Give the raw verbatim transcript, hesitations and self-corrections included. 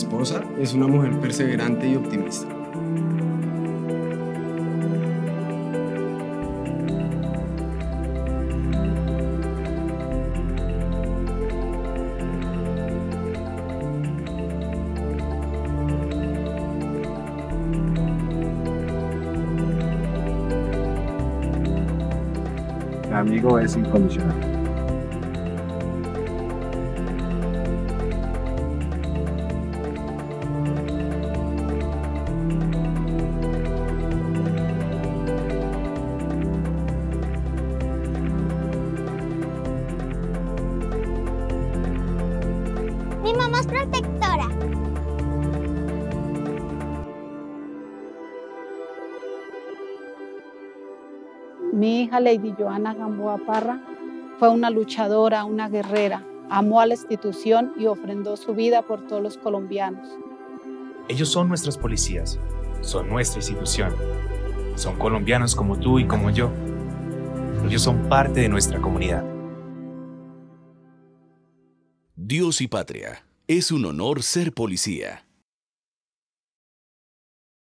esposa es una mujer perseverante y optimista. Mi amigo es incondicional. Mi mamá es protectora. Mi hija Lady Joana Gamboa Parra fue una luchadora, una guerrera, amó a la institución y ofrendó su vida por todos los colombianos. Ellos son nuestros policías, son nuestra institución, son colombianos como tú y como yo. Ellos son parte de nuestra comunidad. Dios y patria, es un honor ser policía.